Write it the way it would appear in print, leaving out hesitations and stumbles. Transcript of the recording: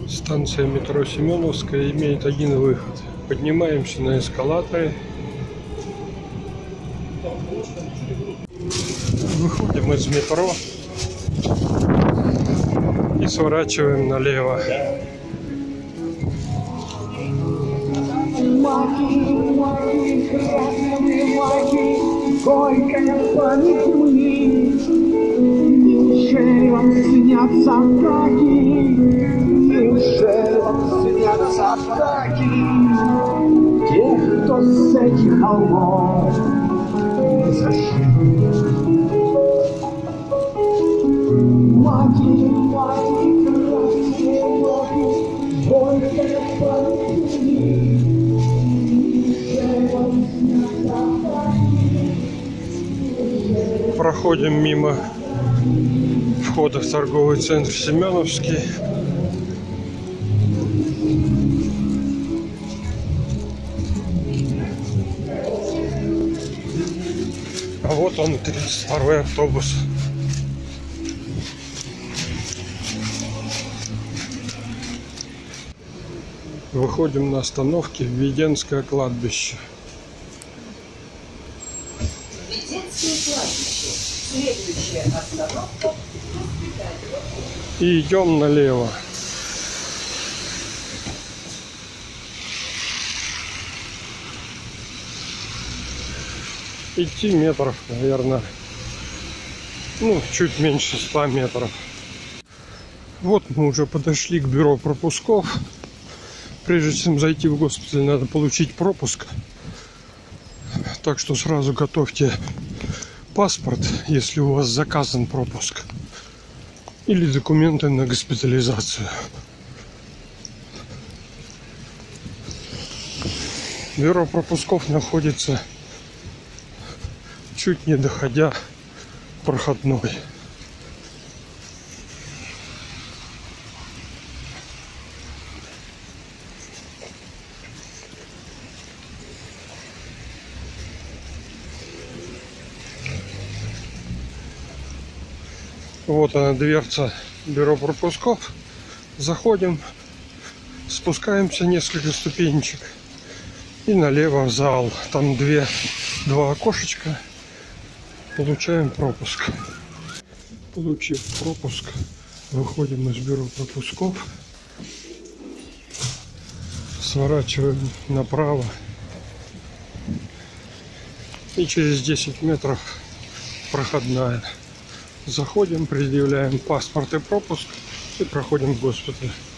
Станция метро Семеновская имеет один выход. Поднимаемся на эскалаторе. Выходим из метро и сворачиваем налево. Маки, красные маки, горькая память земли. Неужели вам снятся атаки? Неужели вам снятся атаки тех, кто с этих холмов зашли? Маки, красные маки, горькая память земли. Проходим мимо входа в торговый центр Семеновский. А вот он, 32-й автобус. Выходим на остановке Введенское кладбище. Введенское кладбище. Следующая остановка. И идем налево. Идти метров, наверное, чуть меньше 100 метров. Вот мы уже подошли к бюро пропусков. Прежде чем зайти в госпиталь, надо получить пропуск. Так что сразу готовьте паспорт, если у вас заказан пропуск, или документы на госпитализацию. Бюро пропусков находится чуть не доходя проходной. Вот она, дверца бюро пропусков. Заходим, спускаемся несколько ступенечек и налево в зал. Там два окошечка. Получаем пропуск. Получив пропуск, выходим из бюро пропусков, сворачиваем направо и через 10 метров проходная. Заходим, предъявляем паспорт и пропуск и проходим в госпиталь.